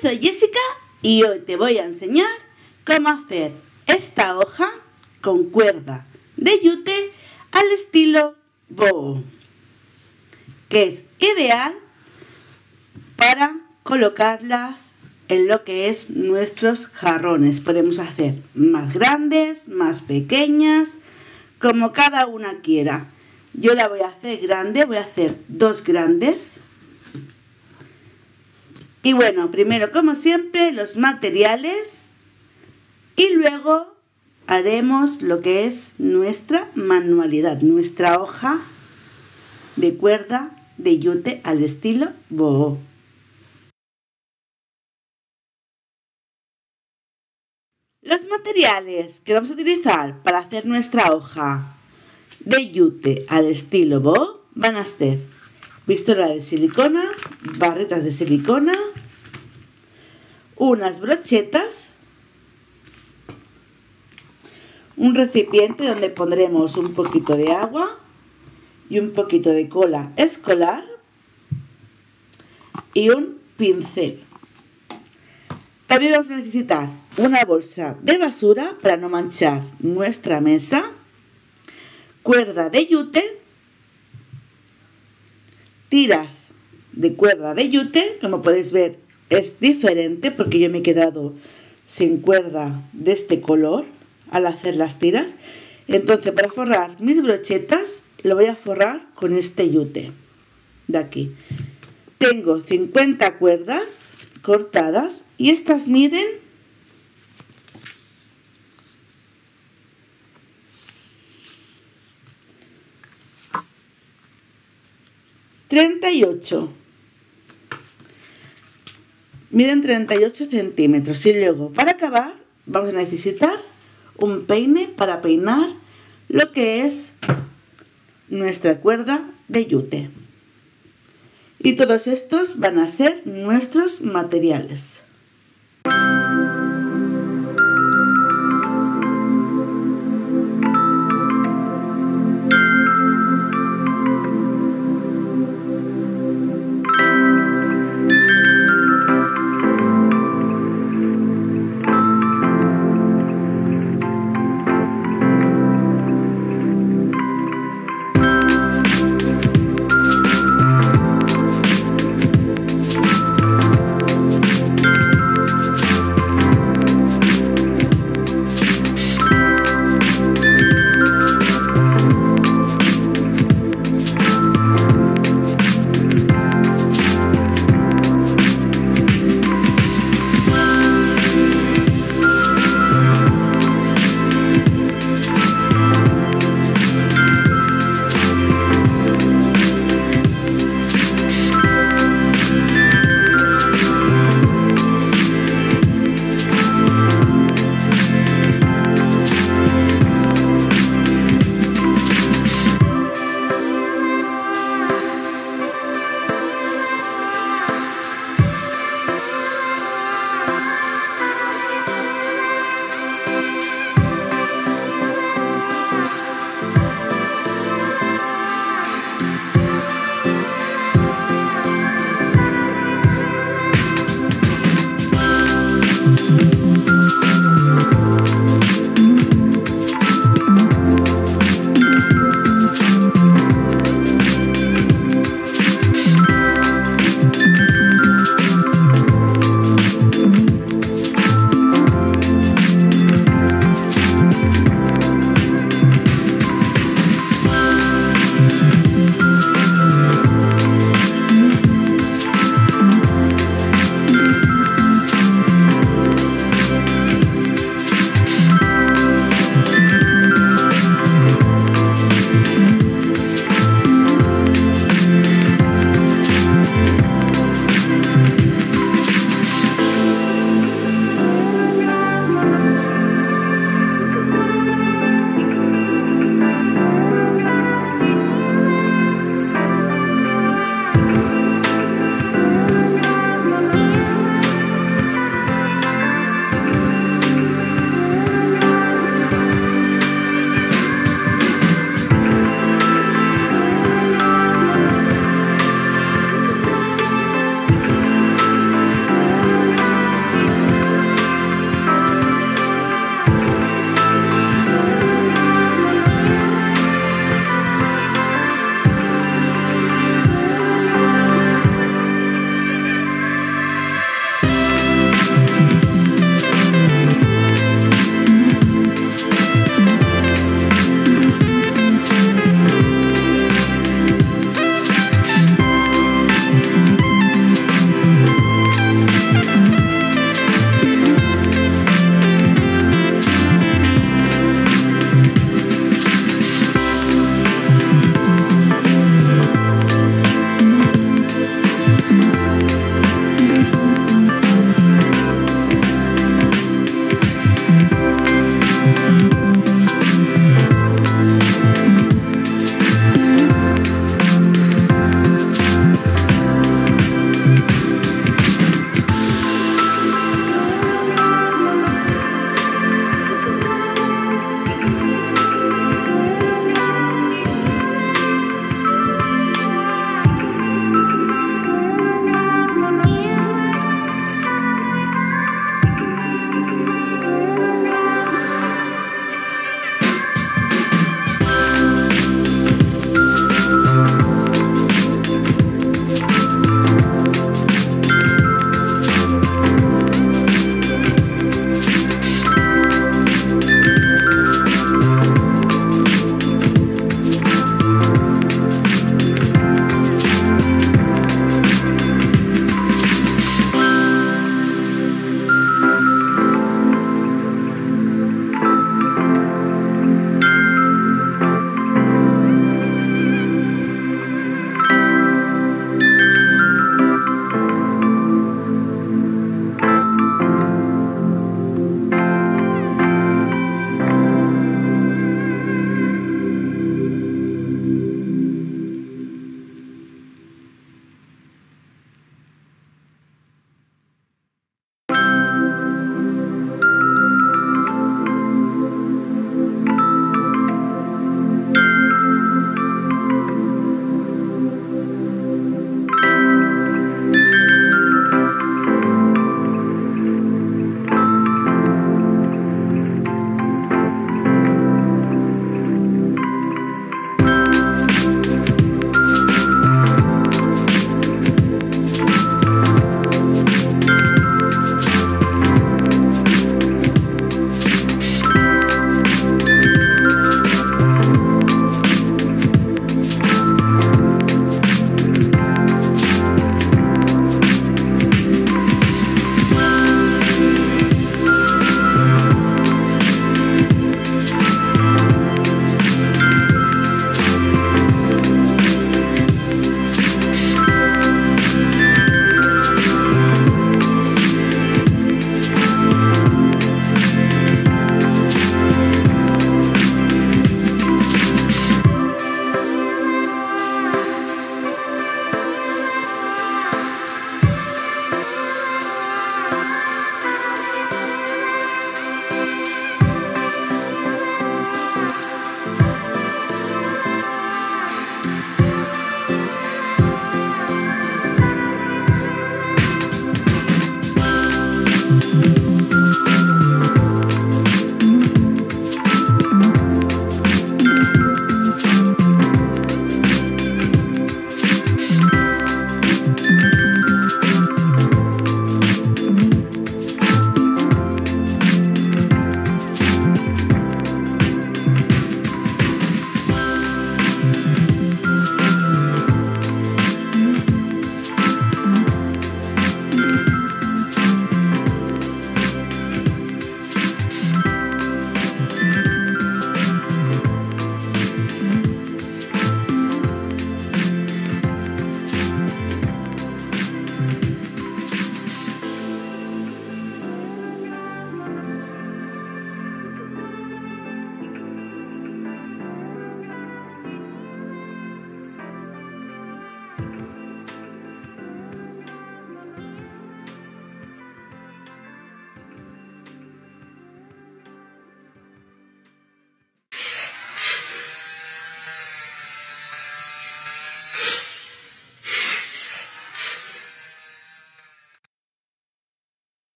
soy Jessica y hoy te voy a enseñar cómo hacer esta hoja con cuerda de yute al estilo boho, que es ideal para colocarlas en lo que es nuestros jarrones. Podemos hacer más grandes, más pequeñas, como cada una quiera. Yo la voy a hacer grande, voy a hacer 2 grandes. Y bueno, primero, como siempre, los materiales y luego haremos lo que es nuestra manualidad, nuestra hoja de cuerda de yute al estilo boho. Los materiales que vamos a utilizar para hacer nuestra hoja de yute al estilo boho van a ser pistola de silicona, barritas de silicona, unas brochetas, un recipiente donde pondremos un poquito de agua y un poquito de cola escolar y un pincel. También vamos a necesitar una bolsa de basura para no manchar nuestra mesa, cuerda de yute, tiras de cuerda de yute. Como podéis ver, es diferente porque yo me he quedado sin cuerda de este color al hacer las tiras. Entonces, para forrar mis brochetas lo voy a forrar con este yute de aquí. Tengo 50 cuerdas cortadas y estas miden 38. Miden 38 centímetros. Y luego, para acabar, vamos a necesitar un peine para peinar lo que es nuestra cuerda de yute. Y todos estos van a ser nuestros materiales.